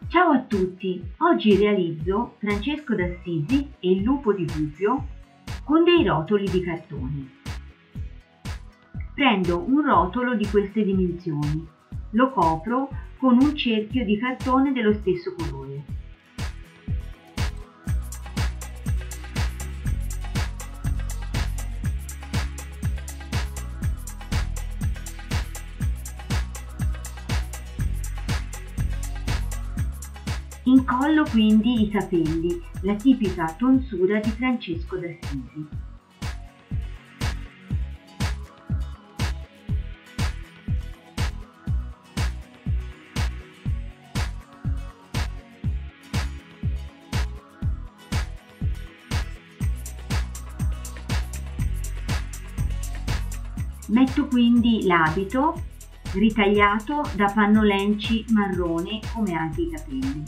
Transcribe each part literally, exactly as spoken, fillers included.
Ciao a tutti! Oggi realizzo Francesco d'Assisi e il lupo di Gubbio con dei rotoli di cartone. Prendo un rotolo di queste dimensioni, lo copro con un cerchio di cartone dello stesso colore. Incollo quindi i capelli, la tipica tonsura di Francesco d'Assisi. Metto quindi l'abito ritagliato da pannolenci marrone come anche i capelli.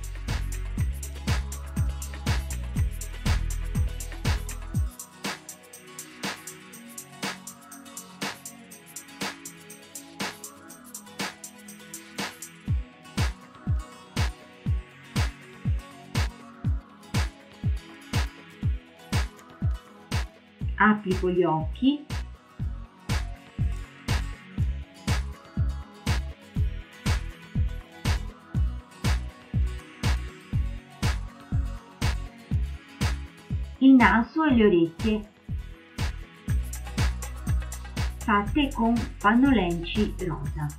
Applico gli occhi il naso e le orecchie fatte con pannolenci rosa.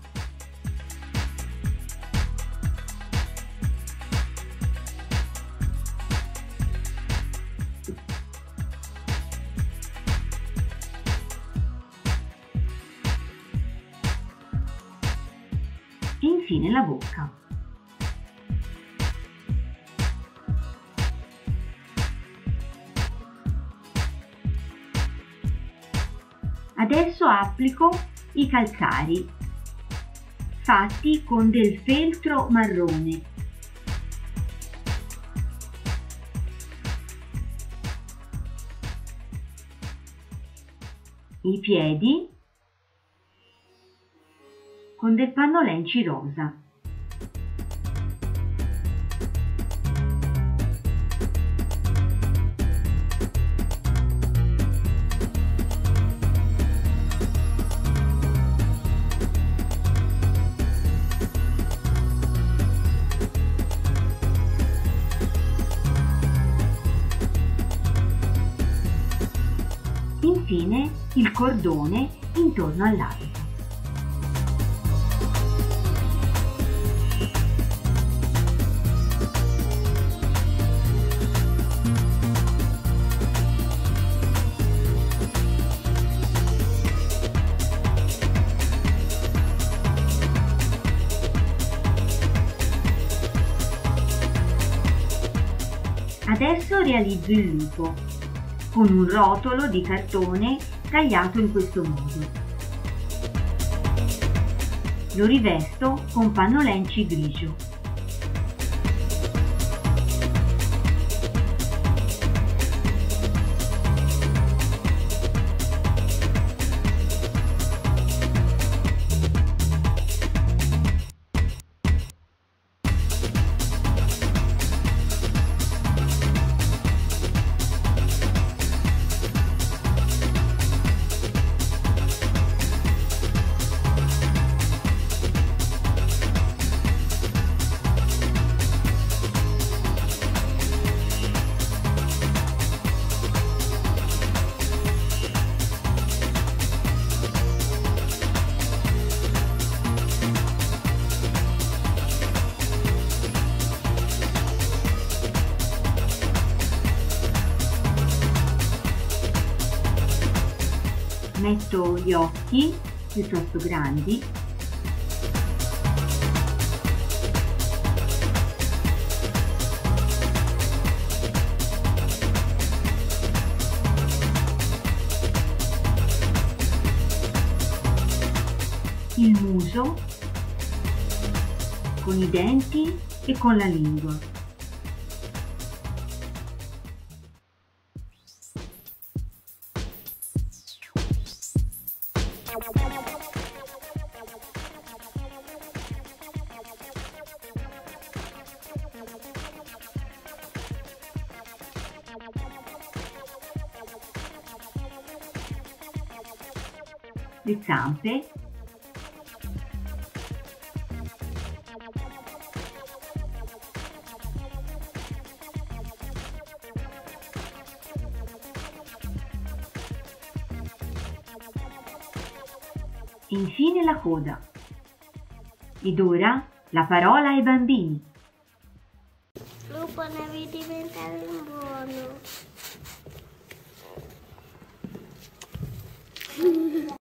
E infine la bocca. Adesso applico i calcari fatti con del feltro marrone. I piedi con del pannolenci rosa. Infine il cordone intorno all'abito. Adesso realizzo il lupo con un rotolo di cartone tagliato in questo modo. Lo rivesto con pannolenci grigio. Metto gli occhi piuttosto grandi, il muso con i denti e con la lingua. le zampe, e infine la coda. Ed ora la parola ai bambini. Lupo, devi diventare un buono.